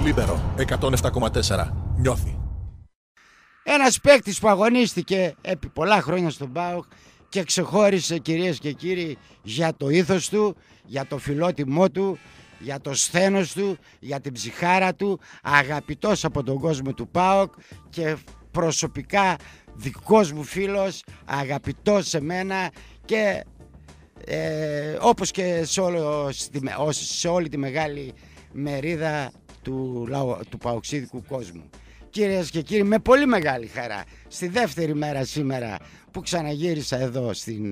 Λίμπερο 107,4. Νιώθει. Ένας παίκτης που αγωνίστηκε επί πολλά χρόνια στον ΠΑΟΚ και ξεχώρισε, κυρίες και κύριοι, για το ήθος του, για το φιλότιμό του, για το σθένος του, για την ψυχάρα του, αγαπητός από τον κόσμο του ΠΑΟΚ και προσωπικά δικός μου φίλος, αγαπητός σε μένα και όπως και σε όλη τη μεγάλη μερίδα του παοξίδικου κόσμου. Κυρίες και κύριοι, με πολύ μεγάλη χαρά, στη δεύτερη μέρα σήμερα που ξαναγύρισα εδώ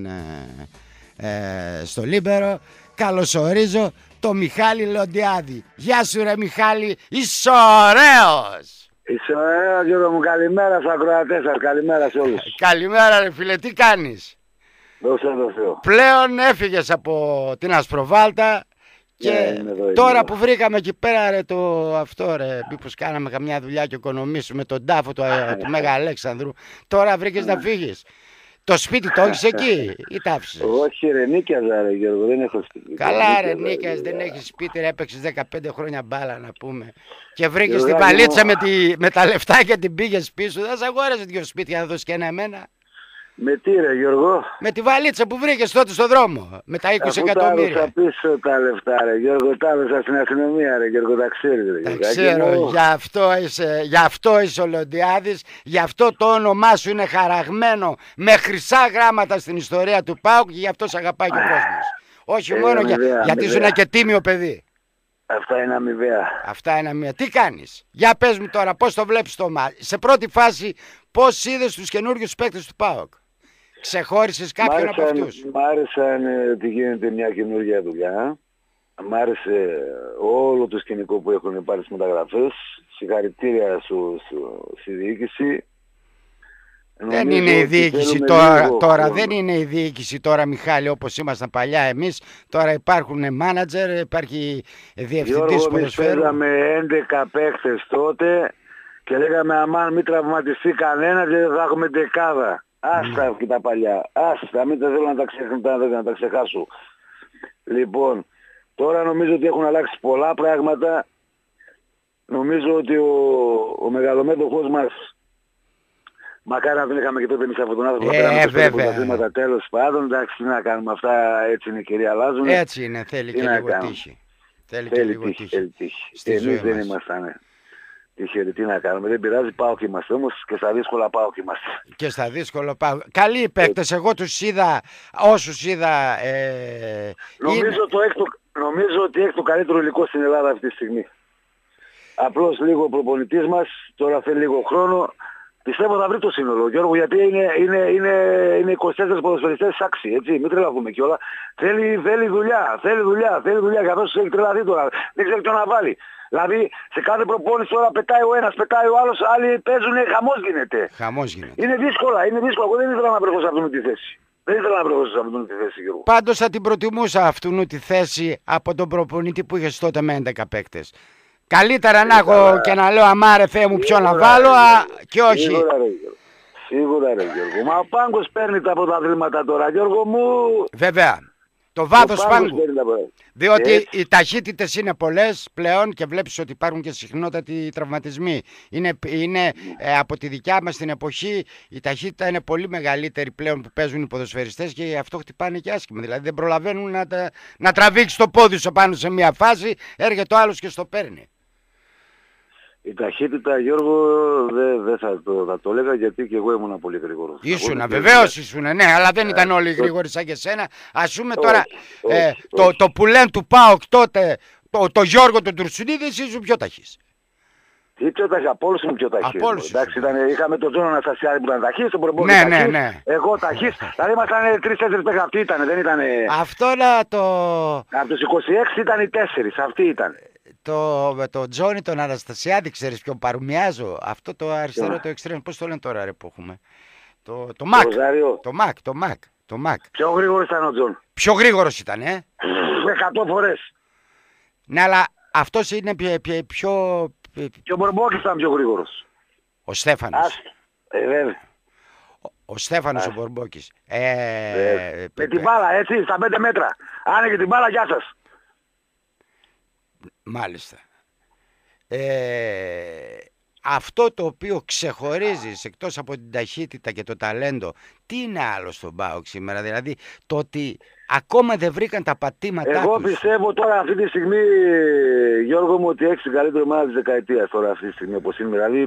στο Λίμπερο, καλωσορίζω το Μιχάλη Λοντιάδη. Γεια σου ρε Μιχάλη, είσαι ωραίος! Είσαι ωραίος Γιώργο μου, καλημέρα στους ακροατές σας, καλημέρα σε όλους. Καλημέρα ρε φίλε, τι κάνεις? Δόξα τω Θεώ. Πλέον έφυγες από την Ασπροβάλτα και τώρα που βρήκαμε εκεί πέρα ρε αυτό ρε, μήπως κάναμε καμιά δουλειά και οικονομήσουμε τον τάφο του Μέγα Αλέξανδρου, τώρα βρήκες να φύγεις. Το σπίτι το έχεις εκεί ή τα άφησες? Όχι ρε, νίκιαζα ρε Γιώργο, δεν έχω σπίτι. Καλά ρε νίκιαζες, δεν έχεις σπίτι ρε, έπαιξες 15 χρόνια μπάλα να πούμε. Και βρήκες την παλίτσα με τα λεφτά και την πήγες πίσω, δεν σε αγόρασες 2 σπίτια να δώσεις και ένα εμένα? Με τι ρε Γιώργο? Με τη βαλίτσα που βρήκες τότε στο δρόμο, με τα 20 εκατομμύρια. Αφού τα πίσω τα λεφτά ρε Γιώργο, τα έδωσα στην αστυνομία ρε Γιώργο, τα ξέρεις ρε. Τα ξέρω, γι' αυτό είσαι ο Λοντιάδης, γι' αυτό το όνομά σου είναι χαραγμένο με χρυσά γράμματα στην ιστορία του ΠΑΟΚ και γι' αυτό σε αγαπάει και ο κόσμος. Όχι μόνο γιατί σου είναι και τίμιο παιδί. Αυτά είναι αμοιβαία. Αυτά είναι αμοιβαία. Τι κάνεις? Για πες μου τώρα πώς το βλέπεις το μάτι. Σε πρώτη φάση πώς είδες τους καινούριους παίκτες του ΠΑΟΚ? Ξεχώρισες κάποιον από αυτούς? Μ' άρεσαν ότι γίνεται μια καινούργια δουλειά. Μ' άρεσε όλο το σκηνικό που έχουν πάρει στις μεταγραφές. Συγχαρητήρια στη διοίκηση. Δεν είναι η διοίκηση τώρα, δεν είναι η διοίκηση τώρα Μιχάλη όπως ήμασταν παλιά εμείς. Τώρα υπάρχουν μάνατζερ, υπάρχει διευθυντής ποδοσφαίρου. Παίζαμε 11 παίκτες τότε και λέγαμε αμάν μην τραυματιστεί κανένα και δεν θα έχουμε δεκάδα. Άστα και τα παλιά, άστα, μην τα θέλω να τα ξεχάσω. Λοιπόν, τώρα νομίζω ότι έχουν αλλάξει πολλά πράγματα. Νομίζω ότι ο μεγαλομέτωχος μας, μακάρι να τον είχαμε και τότε εμείς από τον άνθρωπο, βέβαια. Τέλος πάντων, εντάξει, τι να κάνουμε, αυτά έτσι είναι και αλλάζουν. Έτσι είναι, θέλει και λίγο τύχη. Θέλει και λίγο τύχη. Εμείς δεν ήμασταν τυχεροί, τι να κάνουμε, δεν πειράζει, ΠΑΟΚ είμαστε όμως και στα δύσκολα ΠΑΟΚ είμαστε. Και στα δύσκολα ΠΑΟΚ. Καλοί παίκτες, εγώ τους είδα, όσους είδα. Νομίζω ότι έχει το καλύτερο υλικό στην Ελλάδα αυτή τη στιγμή. Απλώς λίγο ο προπονητής μας, τώρα θέλει λίγο χρόνο. Πιστεύω θα βρει το σύνολο, Γιώργο, γιατί είναι 24 ποδοσφαιριστές άξιοι, έτσι, μην τρελαθούμε κιόλα. Θέλει δουλειά, καθώς έχει τρελαθεί τώρα, δεν ξέρει τι να βάλει. Δηλαδή, σε κάθε προπόνηση τώρα πετάει ο ένας, πετάει ο άλλος, άλλοι παίζουν, χαμός γίνεται. Είναι δύσκολα, εγώ δεν ήθελα να βρεθώ σε αυτήν τη θέση. Γιώργο. Πάντως θα την προτιμούσα αυτού τη θέση από τον προπονητή που είχες τότε με 11 παίκτες. Καλύτερα να έχω και να λέω αμάρε Θεέ μου ποιο να βάλω και όχι. Σίγουρα ρε Γιώργο. Μα ο Πάγκος παίρνει τα πρωταθλήματα τώρα Γιώργο μου. Βέβαια. Το βάθος Πάγκου. Διότι οι ταχύτητες είναι πολλές πλέον και βλέπεις ότι υπάρχουν και συχνότατοι τραυματισμοί. Είναι από τη δικιά μας την εποχή η ταχύτητα είναι πολύ μεγαλύτερη πλέον που παίζουν οι ποδοσφαιριστές και αυτό χτυπάνε και άσχημα. Δηλαδή δεν προλαβαίνουν να τραβήξει το πόδι σου πάνω σε μια φάση, έρχεται ο άλλος και στο παίρνει. Η ταχύτητα, Γιώργο, δεν θα το έλεγα γιατί και εγώ ήμουν πολύ γρήγορος. Ήσουνα, βεβαίως ήσουνα, ναι, αλλά δεν ήταν όλοι γρήγοροι σαν και εσένα. Ας πούμε τώρα, το που λένε του ΠΑΟΚ τότε, το Γιώργο τον Τουρσουνίδη, εσύ ήσουν πιο ταχύς. Τι πιο ταχύς, από όλους ήμουν πιο ταχύς. Εντάξει, είχαμε τον Τζόνο Αναστασιάδη που ήταν ταχύς, τον Προμπόλη ταχύς, εγώ ταχύς. Δηλαδή ήμασταν 3-4 παίκτες, αυτοί ήταν, δεν ήταν. Αυτό να το... Από τους 26 ήταν οι 4, αυτοί ήταν. Το Τζόνι τον Αναστασιάδη, ξέρεις ποιον παρομοιάζω? Αυτό το αριστερό το εξτρέμ, πώς το λένε τώρα ρε που έχουμε? Το Μακ. Πιο γρήγορος ήταν ο Τζον. Πιο γρήγορος ήταν, 100 φορές. Ναι, αλλά αυτός είναι πιο... Και ο Μπορμπόκης ήταν πιο γρήγορος. Ο Στέφανος. Βέβαια. Ο Στέφανος ο Μπορμπόκης. Με την μπάλα έτσι, στα 5 μέτρα. Άνοιγε την μπάλα, γεια σας. Μάλιστα. αυτό το οποίο ξεχωρίζει εκτός από την ταχύτητα και το ταλέντο, τι είναι άλλο στον ΠΑΟΚ σήμερα? Δηλαδή το ότι ακόμα δεν βρήκαν τα πατήματά τους. Εγώ πιστεύω τώρα αυτή τη στιγμή, Γιώργο μου, ότι έχεις την καλύτερη ομάδα της δεκαετίας τώρα αυτή τη στιγμή όπως είναι. Δηλαδή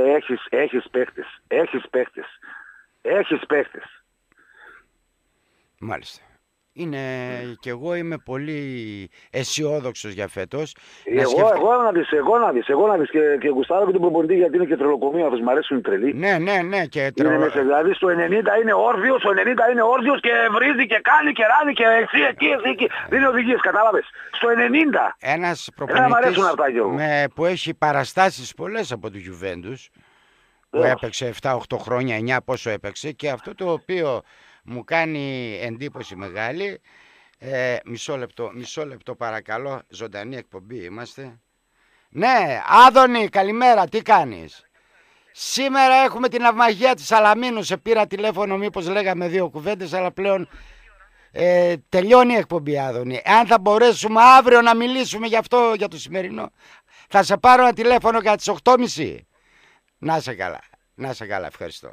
έχεις παίχτες. Μάλιστα. Και εγώ είμαι πολύ αισιόδοξος για φέτος. Εγώ να δεις και γουστάρω και τον προπονητή, γιατί είναι και τρελοκομείο αυτός, μου αρέσουν οι τρελοί. Ναι, και δηλαδή στο 90 είναι όρθιος, και βρίζει και κάνει και ράνει και εκεί. Δεν είναι οδηγίες, κατάλαβες. Στο 90. Ένας προπονητής που έχει παραστάσεις πολλές από του Γιουβέντους, που έπαιξε 7-8 χρόνια, 9 πόσο έπαιξε, και αυτό το οποίο μου κάνει εντύπωση μεγάλη. Μισό λεπτό παρακαλώ, ζωντανή εκπομπή είμαστε. Ναι, Άδωνη, καλημέρα, τι κάνεις? Σήμερα έχουμε την ναυμαγία της Σαλαμίνου. Σε πήρα τηλέφωνο μήπως λέγαμε 2 κουβέντες, αλλά πλέον τελειώνει η εκπομπή, Άδωνη. Αν θα μπορέσουμε αύριο να μιλήσουμε για αυτό, για το σημερινό, θα σε πάρω ένα τηλέφωνο για τις 8.30. Να σε καλά, ευχαριστώ.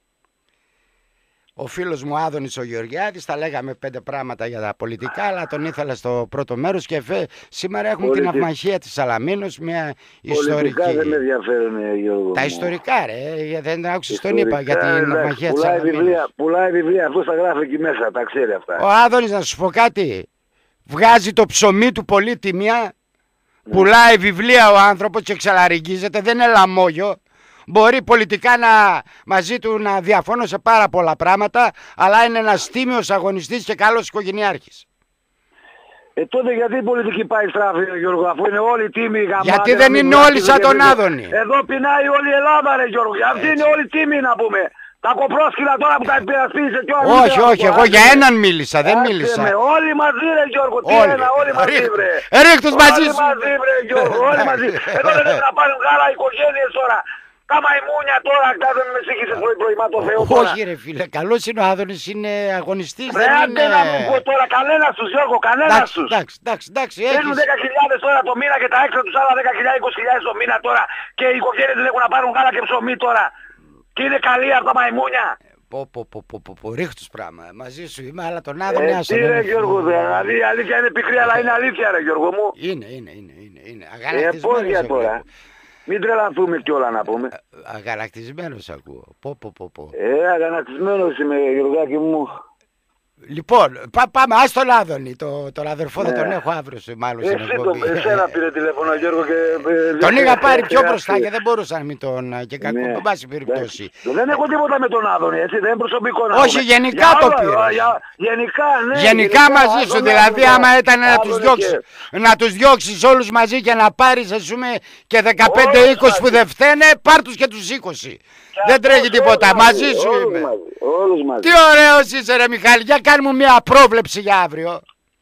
Ο φίλος μου Άδωνης ο Γεωργιάδης, τα λέγαμε 5 πράγματα για τα πολιτικά, αλλά τον ήθελα στο πρώτο μέρος, και σήμερα έχουμε την ναυμαχία της Σαλαμίνος, μια ιστορική. Πολιτικά δεν με ενδιαφέρουν, Γιώργο. Τα ιστορικά, δεν άκουσες, τον είπα για την ναυμαχία της Σαλαμίνος. Πουλάει βιβλία, αυτός τα γράφει εκεί μέσα, τα ξέρει αυτά. Ο Άδωνης, να σου πω κάτι, βγάζει το ψωμί του πολύ τιμία, πουλάει βιβλία ο άνθρωπος και ξαλαριγγίζεται, δεν είναι λαμόγιο. Μπορεί πολιτικά μαζί του να διαφωνώ σε πάρα πολλά πράγματα, αλλά είναι ένας τίμιος αγωνιστής και καλός οικογενειάρχης. Τότε γιατί η πολιτική πάει στράφη, Γιώργο, αφού είναι όλοι τίμοι γαμάτοι? Γιατί δεν είναι όλοι σαν τον Άδωνη? Εδώ πεινάει όλη η Ελλάδα, ρε Γιώργο, αυτοί είναι όλοι τίμοι, να πούμε. Τα κοπρόσκυλα τώρα που τα υπερασπίζεσαι και όλα. Όχι, εγώ για έναν μίλησα, δεν μίλησα. Όλοι μαζί, ρε Γιώργο, όλοι μαζί, βρε. Ρίχτους μαζί σου. Όλοι μαζί, βρε Γιώργο, όλοι μαζί. Εδώ δεν πρέπει να πάρουν γάλα οικογένειες τώρα. Τα μαϊμούνια τώρα, δεν με σύγχυσες πρωί-πρωί, το Θεό τώρα. Όχι ρε φίλε, καλός είναι ο Άδωνης, είναι αγωνιστής. Ρε άντε να μου πω τώρα, κανένας τους, Γιώργο, κανένας τους. Εντάξει. Παίρνουν 10.000 τώρα το μήνα και τα έξω τους άλλα 10.000-20.000 το μήνα τώρα, και οι οικογένειες δεν έχουν να πάρουν γάλα και ψωμί τώρα. Και είναι καλή αυτά τα μαϊμούνια. Ρίχτους πράγμα, μαζί σου είμαι, αλλά τον Άδωνη άσε. Τι ρε Γιώργο, δηλαδή η αλήθεια είναι πικρή, αλλά είναι αλήθεια ρε Γιώργο μου. Είναι αγανακτισμένος τώρα. Μην τρελαθούμε κιόλα να πούμε. Αγανακτισμένος ακούω. Αγανακτισμένος είμαι, Γιωργάκη μου. Λοιπόν, πάμε, ας τον Άδωνη, τον αδερφό δεν τον έχω αύριο μάλλον στην εκπομπή. Εσένα πήρε τηλέφωνο, Γιώργο, και... Τον είχα πάρει πιο μπροστά και δεν μπορούσα να μην τον... και κακό, εν πάση περιπτώσει. Δεν έχω τίποτα με τον Άδωνη, έτσι, δεν είναι προσωπικό να... Όχι, γενικά το πήρε. Γενικά, ναι. Γενικά μαζί σου, δηλαδή άμα ήταν να τους διώξεις όλους μαζί και να πάρεις, ας πούμε, και 15-20 που δεν φταίνε, πάρ' τους και τους 20. Δεν τρέχει τίποτα, μαζί σου είμαι. Τι ωραίος είσαι ρε Μιχάλη, για κάνε μου μια πρόβλεψη για αύριο.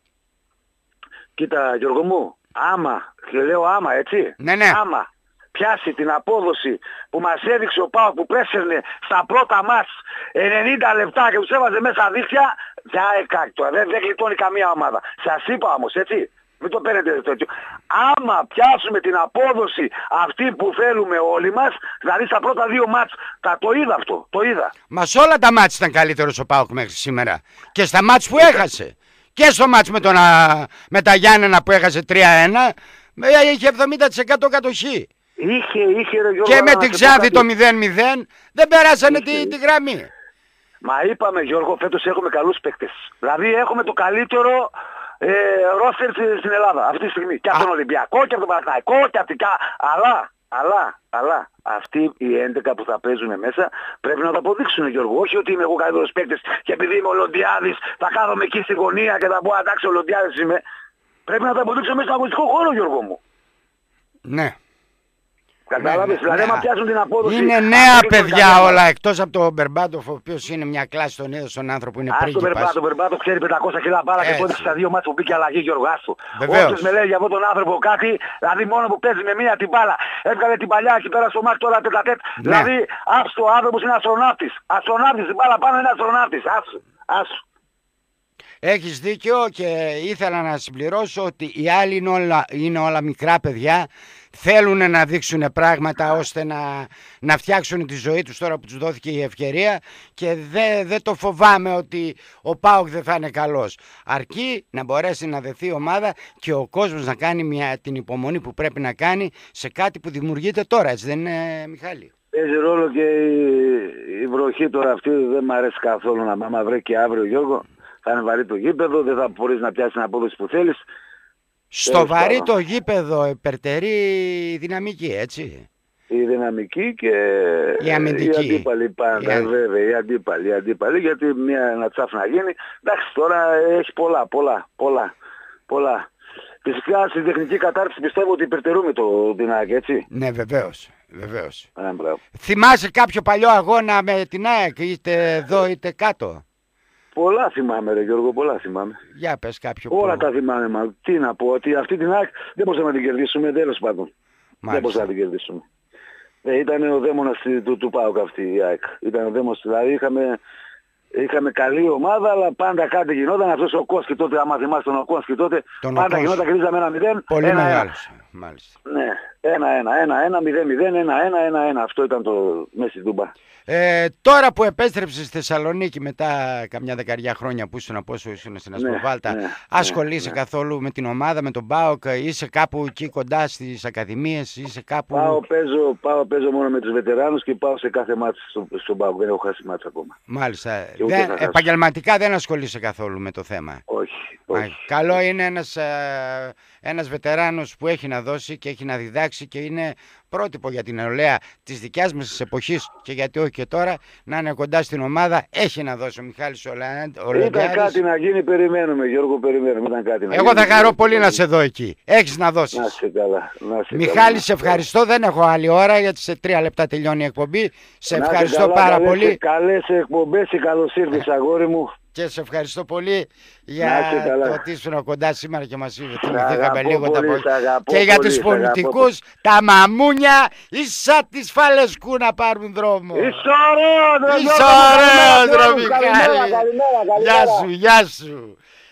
Κοίτα Γιώργο μου, και λέω άμα, έτσι, ναι. Άμα πιάσει την απόδοση που μας έδειξε ο ΠΑΟΚ, που πρέσαιρνε στα πρώτα μας 90 λεπτά και τους έβαζε μέσα δίχτυα, δεν γλιτώνει καμία ομάδα. Σας είπα όμως, έτσι. Μην το παίρνετε τέτοιο. Άμα πιάσουμε την απόδοση αυτή που θέλουμε όλοι μας, δηλαδή στα πρώτα 2 μάτς, το είδα αυτό, το είδα. Μα σε όλα τα μάτς ήταν καλύτερος ο ΠΑΟΚ μέχρι σήμερα. Και στα μάτς που έχασε. Και στο μάτς με τα Γιάννενα που έχασε 3-1, είχε 70% κατοχή. Είχε ρε Γιώργο. Και με την Ξάνθη το 0-0 δεν περάσανε τη γραμμή. Μα είπαμε Γιώργο, φέτος έχουμε καλούς παίκτες. Δηλαδή έχουμε το καλύτερο ρόστερ στην Ελλάδα αυτή τη στιγμή. Και από τον Ολυμπιακό και από τον Παναθηναϊκό και από την... Αλλά αυτοί οι 11 που θα παίζουν μέσα πρέπει να το αποδείξουν, Γιώργο. Όχι ότι είμαι εγώ καλύτερος παίκτης και επειδή είμαι ο Λοντιάδης θα κάθομαι εκεί στη γωνία και θα πω εντάξει ο Λοντιάδης είμαι. Πρέπει να το αποδείξουν μέσα στον αγωνιστικό χώρο, Γιώργο μου. Ναι. Κατάλαβες, δηλαδή άμα πιάσουν την απόδοση... Είναι νέα παιδιά όλα, εκτός από τον Μπερμπάτοφ, ο οποίος είναι μια κλάση τον είδος στον άνθρωπο, είναι πρίγκιπας. Τον Μπερμπάτοφ ξέρει 500 κιλά μπάλα και πόντισε στα 2 μάτς που μπήκε αλλαγή, Γιώργο, άστο. Όποιος με λέει για αυτόν τον άνθρωπο κάτι, δηλαδή μόνο που παίζει με μία την μπάλα, έβγαλε την παλιά εκεί πέρα στο μάτς τώρα τετατέτ, δηλαδή άστο, ο άνθρωπος είναι αστροναύτης. Αστροναύτης, την μπάλα πάνω είναι αστροναύτης, άστο. Έχεις δίκιο και ήθελα να συμπληρώσω ότι οι άλλοι είναι όλα μικρά παιδιά. Θέλουν να δείξουν πράγματα ώστε να φτιάξουν τη ζωή τους τώρα που τους δόθηκε η ευκαιρία και δεν το φοβάμαι ότι ο ΠΑΟΚ δεν θα είναι καλός. Αρκεί να μπορέσει να δεθεί η ομάδα και ο κόσμος να κάνει την υπομονή που πρέπει να κάνει σε κάτι που δημιουργείται τώρα, έτσι δεν είναι, Μιχάλη? Παίζει ρόλο και η βροχή τώρα αυτή, δεν μου αρέσει καθόλου να βρει και αύριο, Γιώργο. Θα είναι βαρύ το γήπεδο, δεν θα μπορείς να πιάσεις την απόδοση που θέλεις. Στο βαρύ το γήπεδο υπερτερεί η δυναμική, έτσι. Η δυναμική και η αμυντική. Οι αντίπαλοι πάντα, βέβαια, οι αντίπαλοι, γιατί ένα τσάφ να γίνει. Εντάξει, τώρα έχει πολλά. Φυσικά στην τεχνική κατάρτιση πιστεύω ότι υπερτερούμε το Δυνάκη, έτσι. Ναι, βεβαίως. Θυμάσαι κάποιο παλιό αγώνα με την ΑΕΚ, είτε εδώ είτε κάτω? Πολλά θυμάμαι, ρε Γιώργο, πολλά θυμάμαι. Για πες κάποιο. Όλα τα θυμάμαι, μα. Τι να πω, ότι αυτή την ΑΕΚ δεν μπορούσαμε να την κερδίσουμε, τέλος πάντων. Δεν μπορούσαμε να την κερδίσουμε. Ήταν ο δαίμονας του ΠΑΟΚ αυτή η ΑΕΚ. Ήταν ο δαίμονας, δηλαδή είχαμε καλή ομάδα, αλλά πάντα κάτι γινόταν. Αυτός ο Κόσκι τότε, άμα θυμάσαι τον Κόσκι τότε, πάντα γινόταν, κερδίζαμε 1-0. Πολύ μεγάλος, μάλιστα. Ναι, 1-1, 0-0, 1-1. Αυτό ήταν το Μέση Ντούμπα. Τώρα που επέστρεψες στη Θεσσαλονίκη μετά καμιά δεκαριά χρόνια που ήσουν, πόσο ήσουν στην Ασπροβάλτα, ασχολείσαι καθόλου με την ομάδα, με τον ΠΑΟΚ, είσαι κάπου εκεί κοντά στις ακαδημίες, είσαι κάπου? Παίζω μόνο με τους βετεράνους και πάω σε κάθε μάτς στον ΠΑΟΚ, δεν έχω χάσει μάτς ακόμα. Μάλιστα. Επαγγελματικά δεν ασχολείσαι καθόλου με το θέμα? Όχι. Καλό είναι ένας βετεράνος που έχει να δώσει και έχει να διδάξει και είναι πρότυπο για την νεολαία της δικιάς μας της εποχής και γιατί όχι και τώρα, να είναι κοντά στην ομάδα. Έχει να δώσει ο Μιχάλης Ολυμπιάδης. Ήταν κάτι να γίνει, περιμένουμε, Γιώργο, περιμένουμε. Εγώ θα χαρώ πολύ να σε δω εκεί. Έχεις να δώσεις. Να σε καλά. Μιχάλη, σε ευχαριστώ. Δεν έχω άλλη ώρα γιατί σε 3 λεπτά τελειώνει η εκπομπή. Σε ευχαριστώ πάρα πολύ. Καλές εκπομπές και καλώς ήρθες, αγόρι μου. Και σε ευχαριστώ πολύ για το ότι ήσουν κοντά σήμερα και μας θυμηθήκαμε λίγο και για τους πολιτικούς, τα μαμούνια, ίσα τις φαλεσκού να πάρουν δρόμο. Είσαι ωραίος, Μιχάλη. Γεια σου.